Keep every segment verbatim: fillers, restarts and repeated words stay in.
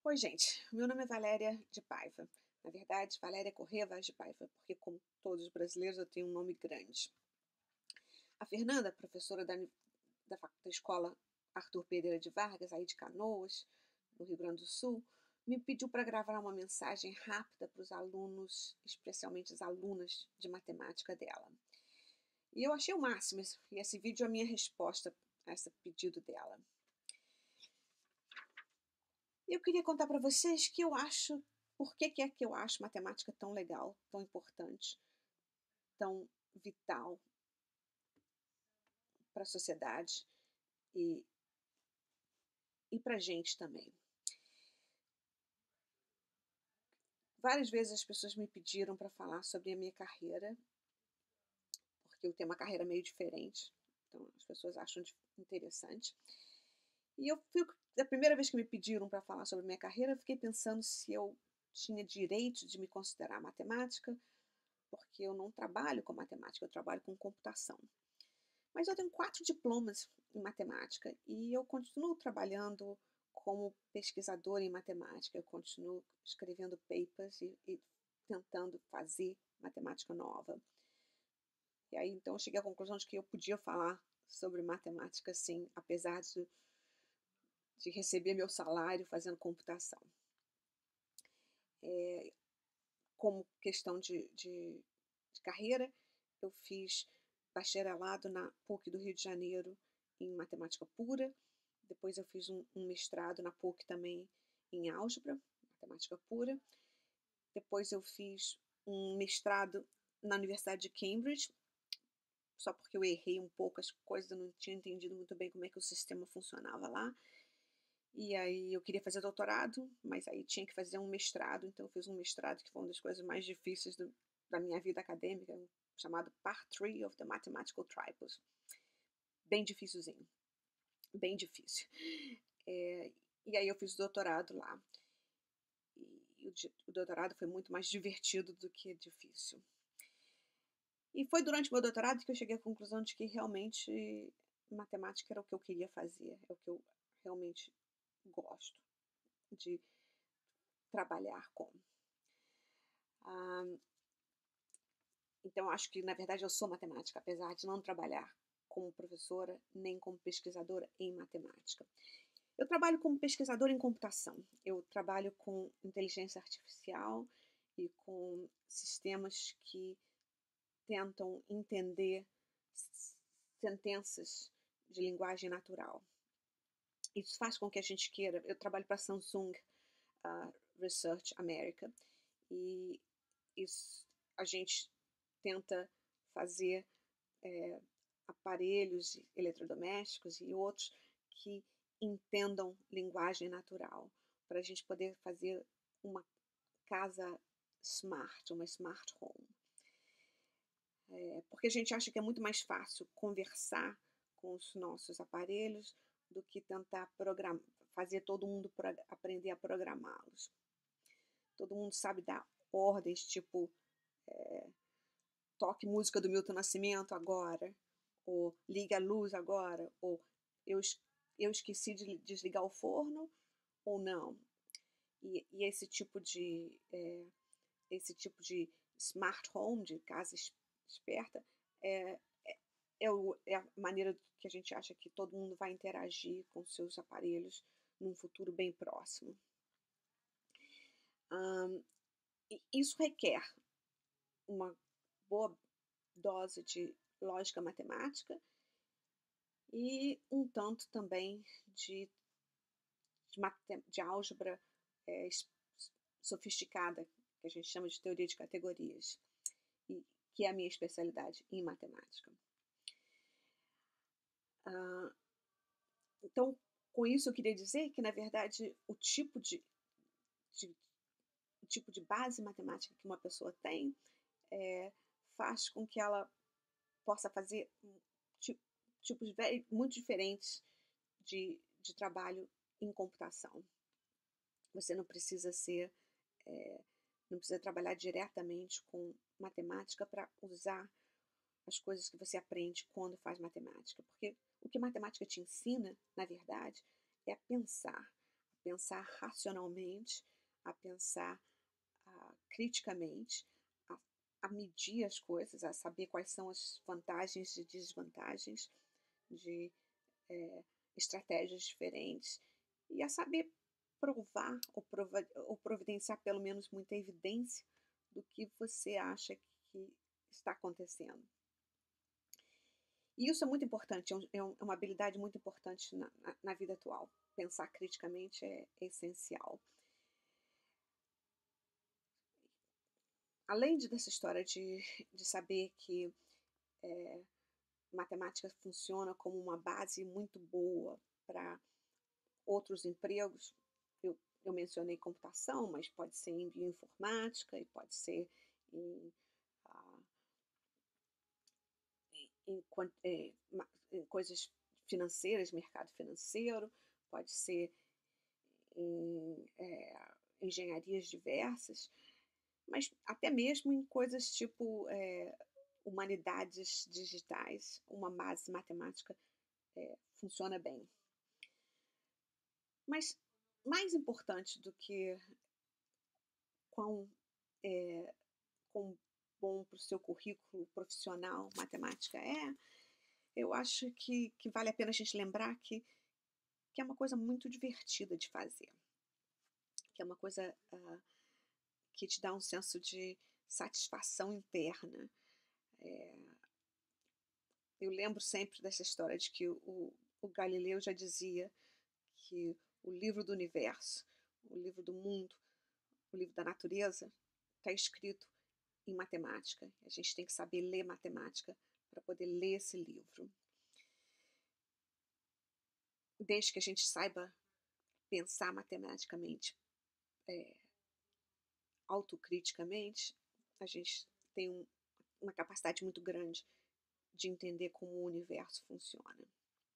Oi, gente. Meu nome é Valéria de Paiva. Na verdade, Valéria Corrêa Vaz de Paiva, porque, como todos os brasileiros, eu tenho um nome grande. A Fernanda, professora da, uni- da, fac- da escola Arthur Pereira de Vargas, aí de Canoas, no Rio Grande do Sul, me pediu para gravar uma mensagem rápida para os alunos, especialmente as alunas de matemática dela. E eu achei o máximo, esse- e esse vídeo é a minha resposta a esse pedido dela. Eu queria contar para vocês que eu acho, por que que é que eu acho matemática tão legal, tão importante, tão vital para a sociedade e, e para a gente também. Várias vezes as pessoas me pediram para falar sobre a minha carreira, porque eu tenho uma carreira meio diferente, então as pessoas acham interessante. E eu fico, da primeira vez que me pediram para falar sobre a minha carreira, eu fiquei pensando se eu tinha direito de me considerar matemática, porque eu não trabalho com matemática, eu trabalho com computação. Mas eu tenho quatro diplomas em matemática e eu continuo trabalhando como pesquisadora em matemática. Eu continuo escrevendo papers e, e tentando fazer matemática nova. E aí, então, eu cheguei à conclusão de que eu podia falar sobre matemática, sim, apesar de, de receber meu salário fazendo computação. É, como questão de, de, de carreira, eu fiz bacharelado na PUC do Rio de Janeiro em matemática pura. Depois eu fiz um, um mestrado na PUC também em álgebra, matemática pura. Depois eu fiz um mestrado na Universidade de Cambridge, só porque eu errei um pouco as coisas, eu não tinha entendido muito bem como é que o sistema funcionava lá. E aí eu queria fazer doutorado, mas aí tinha que fazer um mestrado, então eu fiz um mestrado que foi uma das coisas mais difíceis do, da minha vida acadêmica, chamado Part três of the Mathematical Tripos. Bem dificilzinho, bem difícil. É, e aí eu fiz doutorado lá. E o, o doutorado foi muito mais divertido do que difícil. E foi durante o meu doutorado que eu cheguei à conclusão de que realmente matemática era o que eu queria fazer, é o que eu realmente gosto de trabalhar com. Ah, então, acho que, na verdade, eu sou matemática, apesar de não trabalhar como professora nem como pesquisadora em matemática. Eu trabalho como pesquisadora em computação. Eu trabalho com inteligência artificial e com sistemas que tentam entender sentenças de linguagem natural. Isso faz com que a gente queira... Eu trabalho para a Samsung uh, Research America e isso, a gente tenta fazer é, aparelhos eletrodomésticos e outros que entendam linguagem natural, para a gente poder fazer uma casa smart, uma smart home. É, porque a gente acha que é muito mais fácil conversar com os nossos aparelhos do que tentar programar, fazer todo mundo aprender a programá-los. Todo mundo sabe dar ordens, tipo, é, toque música do Milton Nascimento agora, ou liga a luz agora, ou eu, eu esqueci de desligar o forno, ou não. E, e esse tipo de é, esse tipo de smart home, de casa esperta, é, é, é, o, é a maneira que a gente acha que todo mundo vai interagir com seus aparelhos num futuro bem próximo. Um, e isso requer uma boa dose de lógica matemática e um tanto também de, de, de álgebra é, sofisticada, que a gente chama de teoria de categorias, e, que é a minha especialidade em matemática. Ah, então, com isso eu queria dizer que, na verdade, o tipo de, de, o tipo de base matemática que uma pessoa tem é, faz com que ela possa fazer tipos muito diferentes de, de trabalho em computação. Você não precisa ser, é, não precisa trabalhar diretamente com matemática para usar as coisas que você aprende quando faz matemática. Porque o que matemática te ensina, na verdade, é a pensar, pensar racionalmente, a pensar ah, criticamente, a, a medir as coisas, a saber quais são as vantagens e desvantagens de eh, estratégias diferentes e a saber provar ou, prova, ou providenciar pelo menos muita evidência do que você acha que está acontecendo. E isso é muito importante, é, um, é, um, é uma habilidade muito importante na, na, na vida atual. Pensar criticamente é, é essencial. Além de, dessa história de, de saber que é, matemática funciona como uma base muito boa para outros empregos, eu, eu mencionei computação, mas pode ser em bioinformática e pode ser em, ah, em, em, em coisas financeiras, mercado financeiro, pode ser em é, engenharias diversas, mas até mesmo em coisas tipo é, humanidades digitais, uma base matemática é, funciona bem. Mas mais importante do que quão, é, quão bom para o seu currículo profissional matemática é, eu acho que, que vale a pena a gente lembrar que, que é uma coisa muito divertida de fazer, que é uma coisa uh, que te dá um senso de satisfação interna. É, eu lembro sempre dessa história de que o, o Galileu já dizia que o livro do universo, o livro do mundo, o livro da natureza, está escrito em matemática. A gente tem que saber ler matemática para poder ler esse livro. Desde que a gente saiba pensar matematicamente, é, autocriticamente, a gente tem um, uma capacidade muito grande de entender como o universo funciona.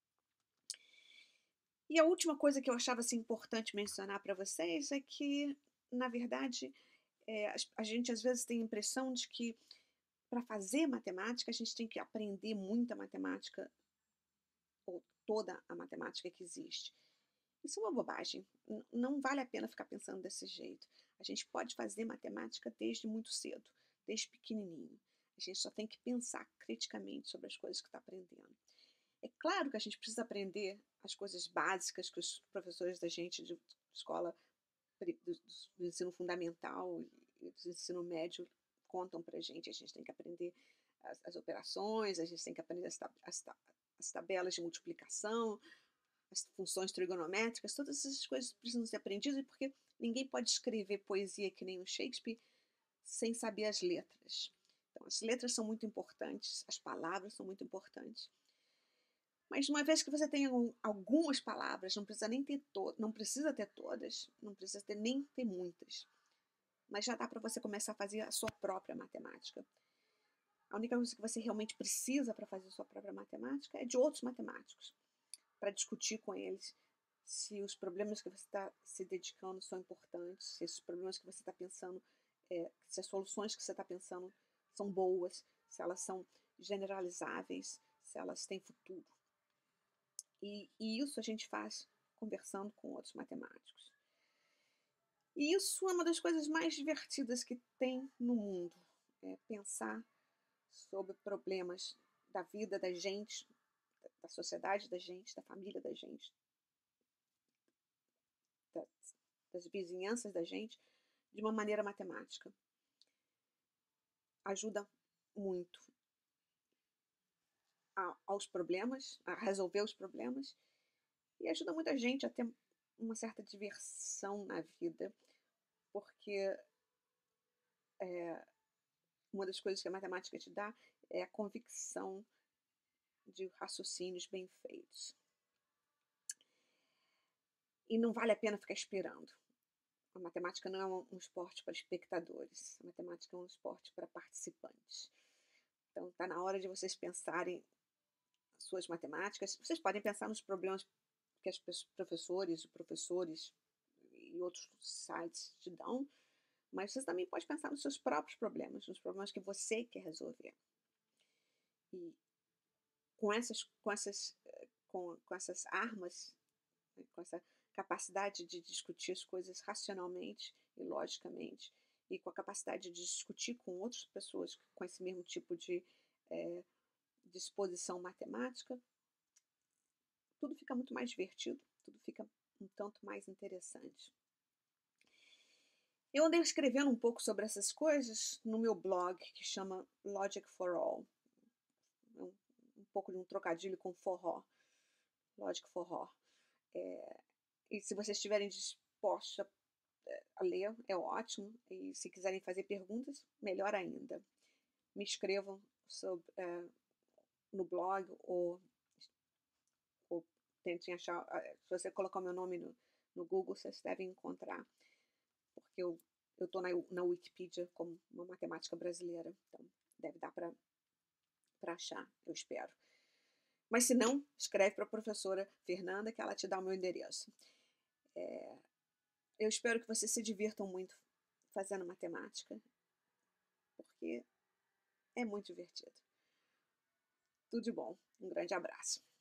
E a última coisa que eu achava assim, importante mencionar para vocês é que, na verdade, é, a, a gente às vezes tem a impressão de que para fazer matemática a gente tem que aprender muita matemática, ou toda a matemática que existe. Isso é uma bobagem. N- não vale a pena ficar pensando desse jeito. A gente pode fazer matemática desde muito cedo, desde pequenininho. A gente só tem que pensar criticamente sobre as coisas que está aprendendo. É claro que a gente precisa aprender as coisas básicas que os professores da gente de escola, do, do ensino fundamental e do ensino médio contam para a gente. A gente tem que aprender as, as operações, a gente tem que aprender as, as, as tabelas de multiplicação, as funções trigonométricas, todas essas coisas precisam ser aprendidas, porque ninguém pode escrever poesia que nem o Shakespeare sem saber as letras. Então, as letras são muito importantes, as palavras são muito importantes. Mas uma vez que você tem algumas palavras, não precisa nem ter todas, não precisa ter todas, não precisa ter, nem ter muitas. Mas já dá para você começar a fazer a sua própria matemática. A única coisa que você realmente precisa para fazer a sua própria matemática é de outros matemáticos, para discutir com eles se os problemas que você está se dedicando são importantes, se esses problemas que você está pensando, é, se as soluções que você está pensando são boas, se elas são generalizáveis, se elas têm futuro. E, e isso a gente faz conversando com outros matemáticos. E isso é uma das coisas mais divertidas que tem no mundo, é pensar sobre problemas da vida da gente, da sociedade da gente, da família da gente, das, das vizinhanças da gente, de uma maneira matemática. Ajuda muito a, aos problemas, a resolver os problemas, e ajuda muita gente a ter uma certa diversão na vida, porque é, uma das coisas que a matemática te dá é a convicção de raciocínios bem feitos. E não vale a pena ficar esperando. A matemática não é um, um esporte para espectadores. A matemática é um esporte para participantes. Então, está na hora de vocês pensarem suas matemáticas. Vocês podem pensar nos problemas que os professores, professores e outros sites te dão, mas você também pode pensar nos seus próprios problemas, nos problemas que você quer resolver. E com essas, com essas, com, com essas armas, com essa capacidade de discutir as coisas racionalmente e logicamente, e com a capacidade de discutir com outras pessoas com esse mesmo tipo de é, disposição matemática, tudo fica muito mais divertido, tudo fica um tanto mais interessante. Eu andei escrevendo um pouco sobre essas coisas no meu blog, que chama Logic for All. É um, um pouco de um trocadilho com forró. Logic for All. É, e se vocês estiverem dispostos a, a ler, é ótimo. E se quiserem fazer perguntas, melhor ainda. Me escrevam sobre, é, no blog ou, ou tentem achar. Se você colocar o meu nome no, no Google, vocês devem encontrar. Porque eu eu estou na, na Wikipedia como uma matemática brasileira, então deve dar para achar, eu espero. Mas se não, escreve para a professora Fernanda que ela te dá o meu endereço. É, eu espero que vocês se divirtam muito fazendo matemática, porque é muito divertido. Tudo de bom. Um grande abraço.